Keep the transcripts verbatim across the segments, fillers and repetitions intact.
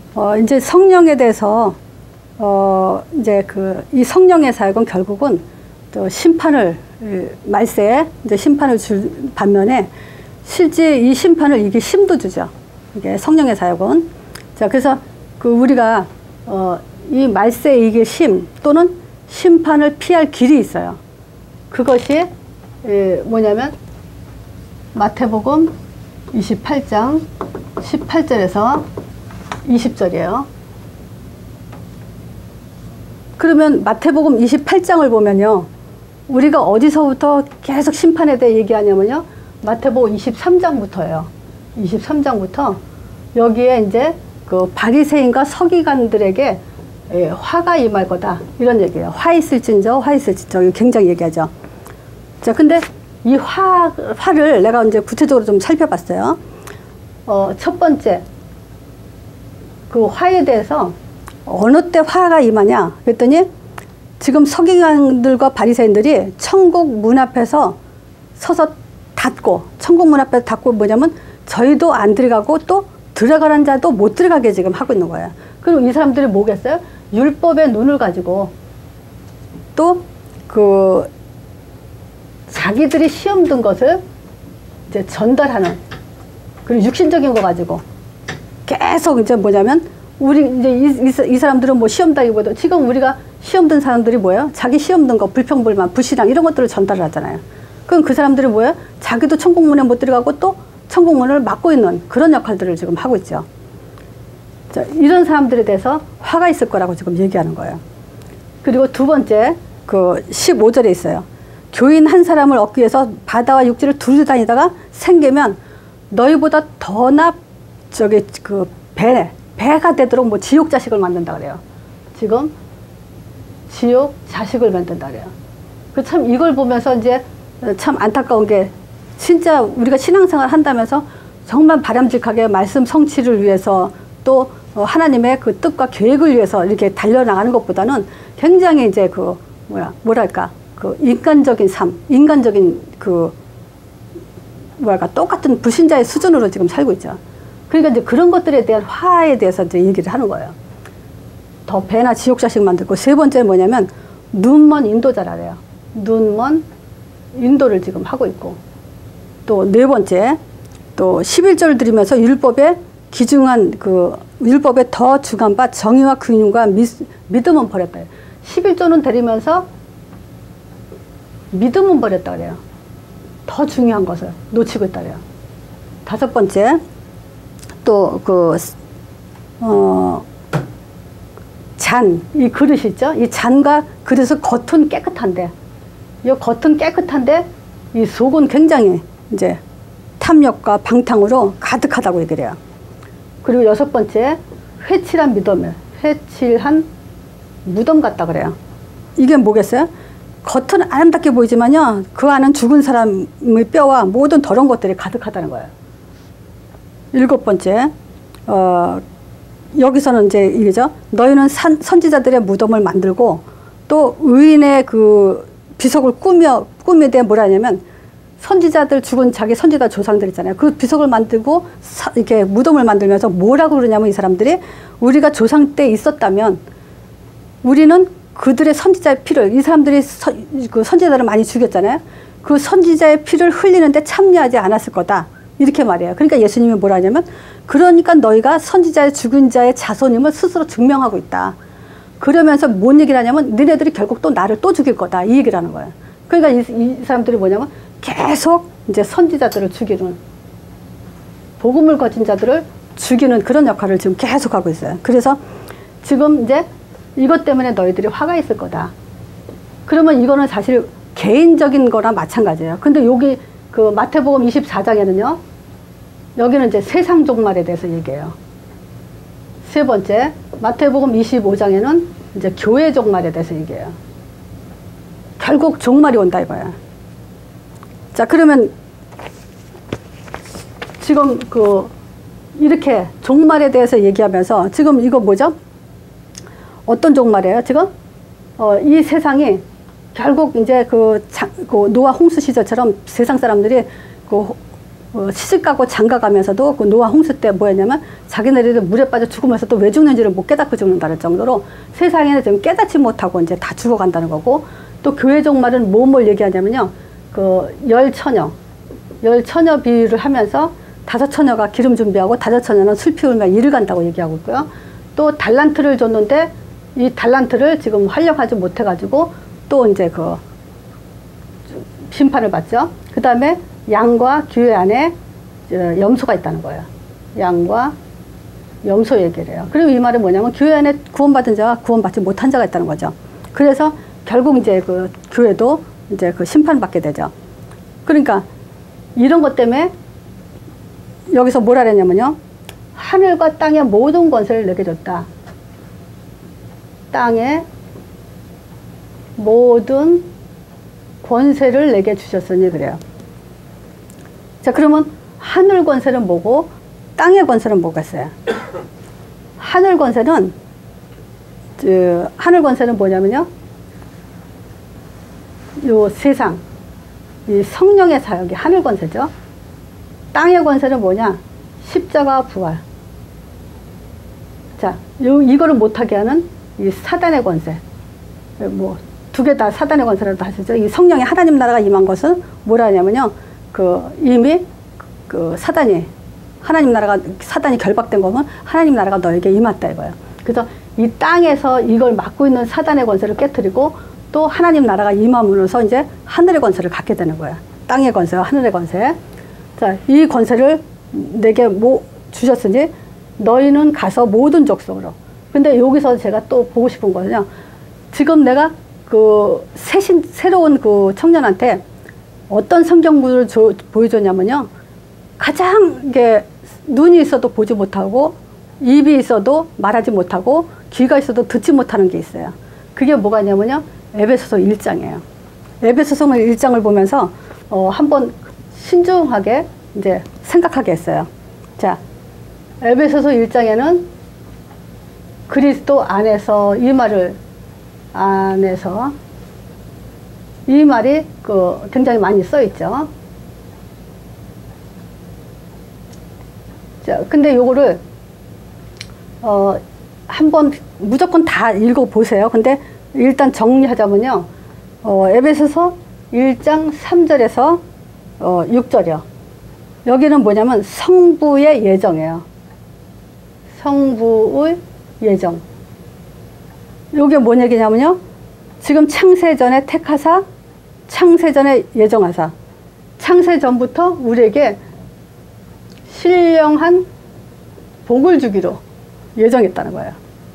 어, 이제 성령에 대해서, 어, 이제 그, 이 성령의 사역은 결국은 또 심판을, 말세에 이제 심판을 줄 반면에 실제 이 심판을 이게 힘도 주죠. 이게 성령의 사역은. 자, 그래서 그 우리가, 어, 이 말세에 이게 심 또는 심판을 피할 길이 있어요. 그것이, 에, 뭐냐면, 마태복음 이십팔 장 십팔 절에서 이십 절이에요. 그러면 마태복음 이십팔 장을 보면요. 우리가 어디서부터 계속 심판에 대해 얘기하냐면요. 마태복음 이십삼 장부터예요. 이십삼 장부터 여기에 이제 그 바리새인과 서기관들에게 예, 화가 임할 거다. 이런 얘기예요. 화 있을진저, 화 있을진저. 이거 굉장히 얘기하죠. 자, 근데 이 화, 화를 내가 이제 구체적으로 좀 살펴봤어요. 어, 첫 번째, 그 화에 대해서 어느 때 화가 임하냐? 그랬더니 지금 서기관들과 바리새인들이 천국 문 앞에서 서서 닫고, 천국 문 앞에서 닫고 뭐냐면 저희도 안 들어가고 또 들어가는 자도 못 들어가게 지금 하고 있는 거예요. 그리고 이 사람들이 뭐겠어요? 율법의 눈을 가지고 또 그 자기들이 시험 든 것을 이제 전달하는, 그리고 육신적인 거 가지고 계속 이제 뭐냐면 우리 이제 이, 이, 이 사람들은 뭐 시험 다기보다 지금 우리가 시험 든 사람들이 뭐예요? 자기 시험 든 거 불평불만, 불신앙 이런 것들을 전달을 하잖아요. 그럼 그 사람들이 뭐예요? 자기도 천국문에 못 들어가고 또 천국문을 막고 있는 그런 역할들을 지금 하고 있죠. 자, 이런 사람들에 대해서 화가 있을 거라고 지금 얘기하는 거예요. 그리고 두 번째, 그 십오 절에 있어요. 교인 한 사람을 얻기 위해서 바다와 육지를 두루 다니다가 생기면 너희보다 더나 저기 그 배, 배가 되도록 뭐 지옥 자식을 만든다 그래요. 지금 지옥 자식을 만든다 그래요. 그 참 이걸 보면서 이제 참 안타까운 게 진짜 우리가 신앙생활 한다면서 정말 바람직하게 말씀 성취를 위해서 또 하나님의 그 뜻과 계획을 위해서 이렇게 달려나가는 것보다는 굉장히 이제 그 뭐야 뭐랄까 그 인간적인 삶, 인간적인 그 뭐랄까 똑같은 불신자의 수준으로 지금 살고 있죠. 그러니까 이제 그런 것들에 대한 화에 대해서 이제 얘기를 하는 거예요. 더 배나 지옥 자식 만들고, 세 번째는 뭐냐면 눈먼 인도자라래요. 눈먼 인도를 지금 하고 있고, 또 네 번째 또 십일 절 드리면서 율법에 기중한 그 율법에 더 중한 바 정의와 근육과 믿음은 버렸다. 십일 조는 드리면서 믿음은 버렸다 그래요. 더 중요한 것을 놓치고 있다 그래요. 다섯 번째, 또 그, 어, 잔, 이 그릇 있죠? 이 잔과 그릇은 겉은 깨끗한데, 이 겉은 깨끗한데, 이 속은 굉장히 이제 탐욕과 방탕으로 가득하다고 얘기를 해요. 그리고 여섯 번째, 회칠한 무덤을, 회칠한 무덤 같다 그래요. 이게 뭐겠어요? 겉은 아름답게 보이지만요, 그 안은 죽은 사람의 뼈와 모든 더러운 것들이 가득하다는 거예요. 일곱 번째, 어, 여기서는 이제 이게죠. 너희는 산, 선지자들의 무덤을 만들고 또 의인의 그 비석을 꾸며, 꾸미되 뭐라 하냐면 선지자들 죽은 자기 선지자 조상들 있잖아요. 그 비석을 만들고 사, 이렇게 무덤을 만들면서 뭐라고 그러냐면 이 사람들이 우리가 조상 때 있었다면 우리는 그들의 선지자의 피를, 이 사람들이 서, 그 선지자들을 많이 죽였잖아요. 그 선지자의 피를 흘리는데 참여하지 않았을 거다. 이렇게 말해요. 그러니까 예수님이 뭐라 하냐면 그러니까 너희가 선지자의 죽은 자의 자손임을 스스로 증명하고 있다. 그러면서 뭔 얘기를 하냐면 너네들이 결국 또 나를 또 죽일 거다. 이 얘기를 하는 거예요. 그러니까 이, 이 사람들이 뭐냐면 계속 이제 선지자들을 죽이는, 복음을 거친 자들을 죽이는 그런 역할을 지금 계속 하고 있어요. 그래서 지금 이제 이것 때문에 너희들이 화가 있을 거다. 그러면 이거는 사실 개인적인 거랑 마찬가지예요. 근데 여기 그 마태복음 이십사 장에는요, 여기는 이제 세상 종말에 대해서 얘기해요. 세 번째, 마태복음 이십오 장에는 이제 교회 종말에 대해서 얘기해요. 결국 종말이 온다 이거야. 자, 그러면 지금 그 이렇게 종말에 대해서 얘기하면서 지금 이거 뭐죠? 어떤 종말이에요? 지금 어, 이 세상이 결국 이제 그, 자, 그 노아 홍수 시절처럼 세상 사람들이 그 어, 시집가고 장가가면서도 그 노아 홍수 때 뭐였냐면 자기네들이 물에 빠져 죽으면서 또 왜 죽는지를 못 깨닫고 죽는다는 정도로 세상에는 지금 깨닫지 못하고 이제 다 죽어간다는 거고, 또 교회 종말은 뭐 뭘 얘기하냐면요. 그 열 처녀, 열 처녀 비유를 하면서 다섯 처녀가 기름 준비하고 다섯 처녀는 술 피우며 일을 간다고 얘기하고 있고요. 또 달란트를 줬는데 이 달란트를 지금 활용하지 못해가지고 또 이제 그 심판을 받죠. 그 다음에 양과 교회 안에 염소가 있다는 거예요. 양과 염소 얘기를 해요. 그리고 이 말은 뭐냐면 교회 안에 구원받은 자와 구원받지 못한 자가 있다는 거죠. 그래서 결국 이제 그 교회도 이제 그 심판받게 되죠. 그러니까 이런 것 때문에 여기서 뭐라 그랬냐면요. 하늘과 땅의 모든 권세를 내게 줬다. 땅의 모든 권세를 내게 주셨으니 그래요. 자, 그러면 하늘 권세는 뭐고 땅의 권세는 뭐겠어요? 하늘 권세는 그 하늘 권세는 뭐냐면요. 요 세상, 이 성령의 사역이 하늘 권세죠. 땅의 권세는 뭐냐? 십자가 부활. 자, 요 이거를 못하게 하는 이 사단의 권세. 뭐 두 개 다 사단의 권세라도 하시죠. 이 성령의 하나님 나라가 임한 것은 뭐라 하냐면요. 그 이미 그 사단이 하나님 나라가 사단이 결박된 거면 하나님 나라가 너에게 임했다 이거예요. 그래서 이 땅에서 이걸 막고 있는 사단의 권세를 깨뜨리고 또 하나님 나라가 임함으로써 이제 하늘의 권세를 갖게 되는 거예요. 땅의 권세와 하늘의 권세. 자, 이 권세를 내게 뭐 주셨으니 너희는 가서 모든 족속으로. 근데 여기서 제가 또 보고 싶은 거는요. 지금 내가 그 새신 새로운 그 청년한테 어떤 성경구를 조, 보여줬냐면요. 가장 이게 눈이 있어도 보지 못하고 입이 있어도 말하지 못하고 귀가 있어도 듣지 못하는 게 있어요. 그게 뭐가 있냐면요. 에베소서 일 장이에요. 에베소서 일 장을 보면서 어, 한번 신중하게 이제 생각하게 했어요. 자, 에베소서 일 장에는 그리스도 안에서 이 말을 안에서 이 말이 그 굉장히 많이 써 있죠. 자, 근데 요거를 어, 한번 무조건 다 읽어 보세요. 근데 일단 정리하자면요. 어, 에베소서 일 장 삼 절에서 어, 육 절이요. 여기는 뭐냐면 성부의 예정이에요. 성부의 예정. 요게 뭔 얘기냐면요. 지금 창세전에 택하사, 창세전에 예정하사. 창세전부터 우리에게 신령한 복을 주기로 예정했다는 거예요.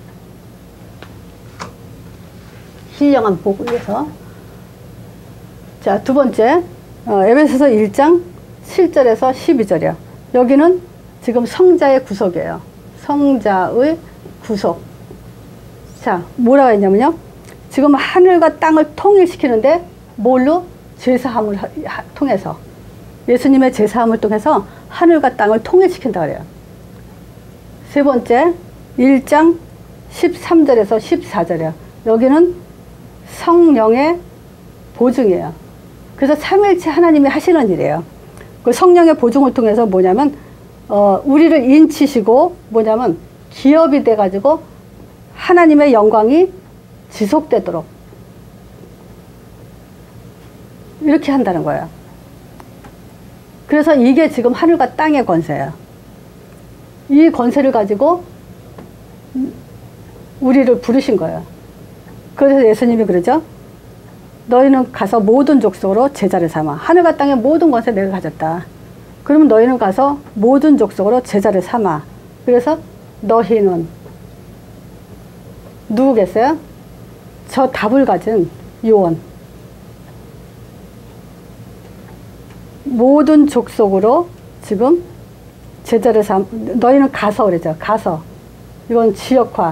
신령한 복을 위해서. 자, 두 번째, 어, 에베소서 일 장 칠 절에서 십이 절이요. 여기는 지금 성자의 구속이에요. 성자의 구속. 자, 뭐라고 했냐면요. 지금 하늘과 땅을 통일시키는데 뭘로? 제사함을 하, 통해서. 예수님의 제사함을 통해서 하늘과 땅을 통일시킨다 그래요. 세 번째, 일 장 십삼 절에서 십사 절이요. 여기는 성령의 보증이에요. 그래서 삼일체 하나님이 하시는 일이에요. 그 성령의 보증을 통해서 뭐냐면 어, 우리를 인치시고 뭐냐면 기업이 돼가지고 하나님의 영광이 지속되도록 이렇게 한다는 거예요. 그래서 이게 지금 하늘과 땅의 권세예요. 이 권세를 가지고 우리를 부르신 거예요. 그래서 예수님이 그러죠. 너희는 가서 모든 족속으로 제자를 삼아. 하늘과 땅의 모든 권세 내가 가졌다. 그러면 너희는 가서 모든 족속으로 제자를 삼아. 그래서 너희는 누구겠어요? 저 답을 가진 요원. 모든 족속으로 지금 제자를 삼, 너희는 가서 그러죠. 가서. 이건 지역화.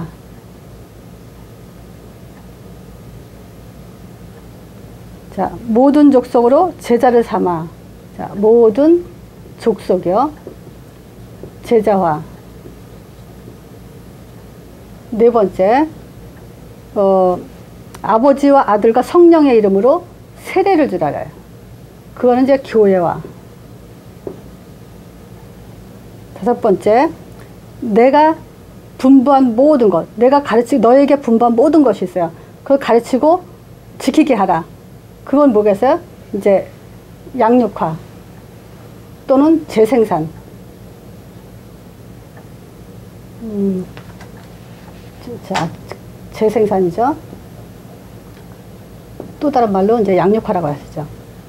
자, 모든 족속으로 제자를 삼아. 자, 모든 족속이요. 제자화. 네 번째, 어, 아버지와 아들과 성령의 이름으로 세례를 주라 그래요. 그거는 이제 교회화. 다섯 번째, 내가 분부한 모든 것, 내가 가르치, 너에게 분부한 모든 것이 있어요. 그걸 가르치고 지키게 하라. 그건 뭐겠어요? 이제 양육화 또는 재생산. 음, 자, 재생산이죠. 또 다른 말로 이제 양육화라고 하시죠.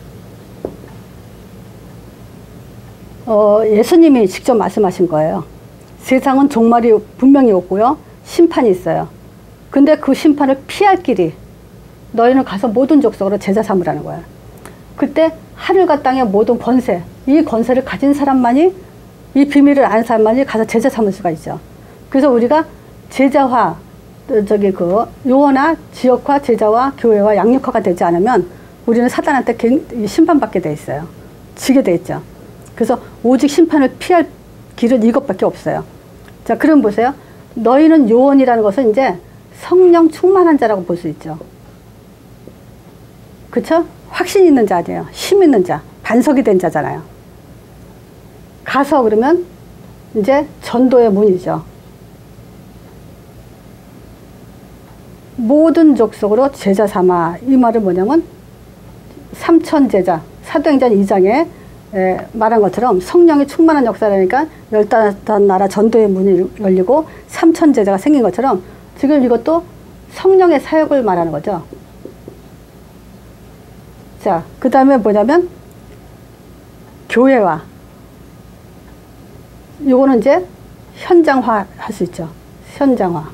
어, 예수님이 직접 말씀하신 거예요. 세상은 종말이 분명히 없고요. 심판이 있어요. 근데 그 심판을 피할 길이 너희는 가서 모든 족속으로 제자 삼으라는 거예요. 그때 하늘과 땅의 모든 권세, 이 권세를 가진 사람만이, 이 비밀을 아는 사람만이 가서 제자 삼을 수가 있죠. 그래서 우리가 제자화, 저기 그 요원화, 지역화, 제자화, 교회화, 양육화가 되지 않으면 우리는 사단한테 심판받게 돼 있어요. 지게 돼 있죠. 그래서 오직 심판을 피할 길은 이것밖에 없어요. 자, 그럼 보세요. 너희는 요원이라는 것은 이제 성령 충만한 자라고 볼 수 있죠. 그쵸? 확신 있는 자 아니에요. 힘 있는 자, 반석이 된 자잖아요. 가서 그러면 이제 전도의 문이죠. 모든 족속으로 제자 삼아. 이 말은 뭐냐면 삼천 제자, 사도행전 이 장에 에, 말한 것처럼 성령이 충만한 역사라니까 열다섯 나라 전도의 문이 열리고 삼천 제자가 생긴 것처럼 지금 이것도 성령의 사역을 말하는 거죠. 자, 그 다음에 뭐냐면 교회화. 요거는 이제 현장화 할 수 있죠. 현장화.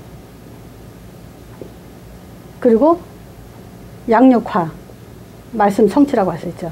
그리고 양육화. 말씀 성취라고 할 수 있죠.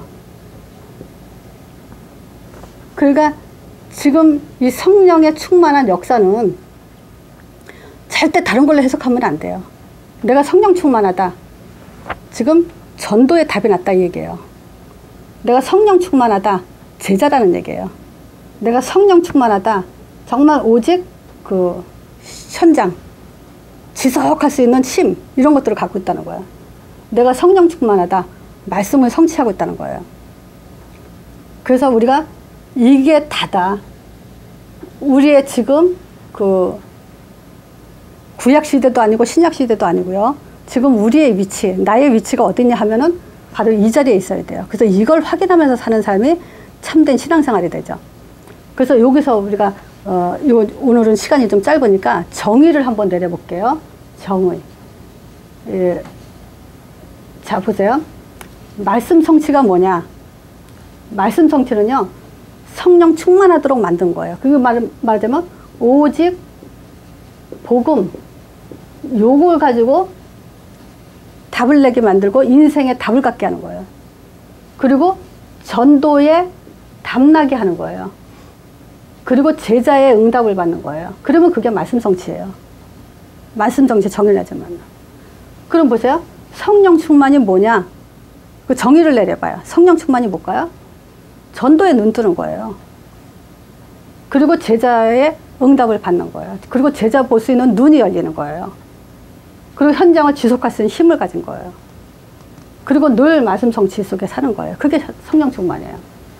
그러니까 지금 이 성령의 충만한 역사는 절대 다른 걸로 해석하면 안 돼요. 내가 성령 충만하다. 지금 전도의 답이 났다 이 얘기예요. 내가 성령 충만하다. 제자라는 얘기예요. 내가 성령 충만하다. 정말 오직 그 현장, 지속할 수 있는 힘, 이런 것들을 갖고 있다는 거예요. 내가 성령 충만하다. 말씀을 성취하고 있다는 거예요. 그래서 우리가 이게 다다. 우리의 지금 그 구약 시대도 아니고 신약 시대도 아니고요. 지금 우리의 위치, 나의 위치가 어디냐 하면은 바로 이 자리에 있어야 돼요. 그래서 이걸 확인하면서 사는 삶이 참된 신앙생활이 되죠. 그래서 여기서 우리가 어, 요, 오늘은 시간이 좀 짧으니까 정의를 한번 내려볼게요. 정의. 예. 자, 보세요. 말씀 성취가 뭐냐? 말씀 성취는요, 성령 충만하도록 만든 거예요. 그게 말, 말하자면, 오직 복음, 요걸 가지고 답을 내게 만들고 인생에 답을 갖게 하는 거예요. 그리고 전도에 답나게 하는 거예요. 그리고 제자의 응답을 받는 거예요. 그러면 그게 말씀 성취예요. 말씀 성취 정의를 내자면. 그럼 보세요. 성령 충만이 뭐냐? 그 정의를 내려봐요. 성령 충만이 뭘까요? 전도에 눈 뜨는 거예요. 그리고 제자의 응답을 받는 거예요. 그리고 제자 볼 수 있는 눈이 열리는 거예요. 그리고 현장을 지속할 수 있는 힘을 가진 거예요. 그리고 늘 말씀 성취 속에 사는 거예요. 그게 성령 충만이에요.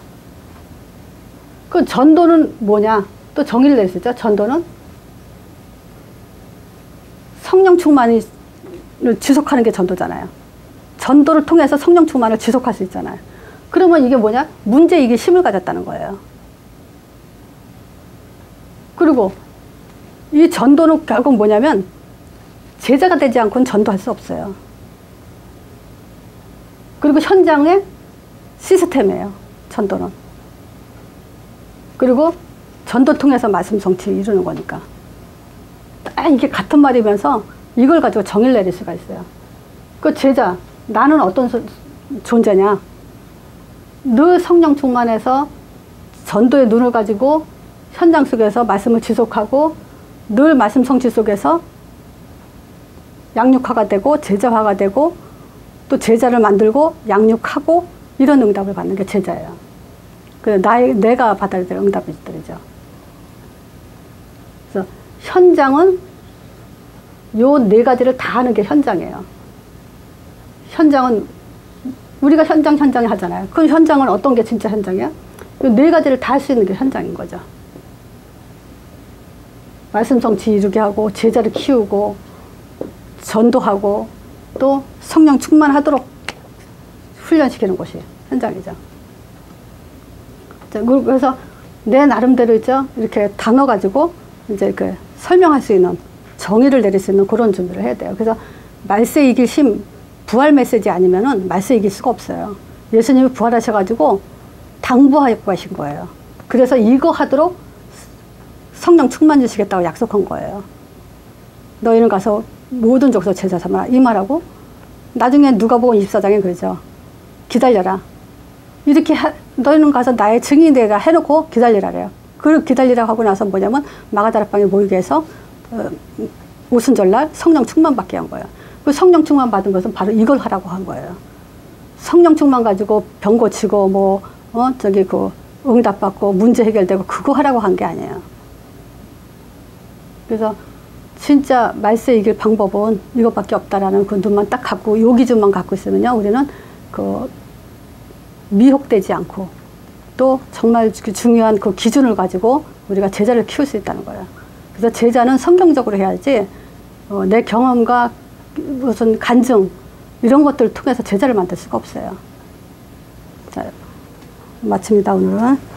그 전도는 뭐냐? 또 정의를 낼 수 있죠. 전도는 성령 충만을 지속하는 게 전도잖아요. 전도를 통해서 성령 충만을 지속할 수 있잖아요. 그러면 이게 뭐냐? 문제이기 힘을 가졌다는 거예요. 그리고 이 전도는 결국 뭐냐면 제자가 되지 않고는 전도할 수 없어요. 그리고 현장의 시스템이에요. 전도는. 그리고 전도 통해서 말씀 성취를 이루는 거니까. 딱 이게 같은 말이면서 이걸 가지고 정의를 내릴 수가 있어요. 그 제자, 나는 어떤 소, 존재냐? 늘 성령 충만해서 전도의 눈을 가지고 현장 속에서 말씀을 지속하고 늘 말씀 성취 속에서 양육화가 되고 제자화가 되고 또 제자를 만들고 양육하고 이런 응답을 받는 게 제자예요. 그래서 나의, 내가 받아야 될 응답들이죠. 그래서 현장은 요 네 가지를 다 하는 게 현장이에요. 현장은 우리가 현장 현장 하잖아요. 그 현장은 어떤 게 진짜 현장이야? 요 네 가지를 다 할 수 있는 게 현장인 거죠. 말씀 성취 이루게 하고 제자를 키우고 전도하고 또 성령 충만하도록 훈련시키는 곳이 현장이죠. 그래서 내 나름대로 있죠. 이렇게 단어 가지고 이제 그 설명할 수 있는 정의를 내릴 수 있는 그런 준비를 해야 돼요. 그래서 말세 이길 심 부활 메시지 아니면은 말세 이길 수가 없어요. 예수님이 부활하셔가지고 당부하고 가신 거예요. 그래서 이거 하도록 성령 충만 주시겠다고 약속한 거예요. 너희는 가서 모든 족속 제자 삼아라 이 말하고 나중에 누가복음 이십사 장에 그러죠. 기다려라. 이렇게 하, 너희는 가서 나의 증인이 되라 해놓고 기다리라래요. 그 기다리라고 하고 나서 뭐냐면 마가다락방에 모이게 해서 어, 오순절날 성령 충만 받게 한 거예요. 그 성령 충만 받은 것은 바로 이걸 하라고 한 거예요. 성령 충만 가지고 병 고치고 뭐 어, 저기 그 응답 받고 문제 해결되고 그거 하라고 한 게 아니에요. 그래서 진짜 말세 이길 방법은 이것밖에 없다라는 그 눈만 딱 갖고 요 기준만 갖고 있으면요 우리는 그 미혹되지 않고 또 정말 중요한 그 기준을 가지고 우리가 제자를 키울 수 있다는 거예요. 그래서 제자는 성경적으로 해야지 어, 내 경험과 무슨 간증 이런 것들을 통해서 제자를 만들 수가 없어요. 자, 마칩니다 오늘은.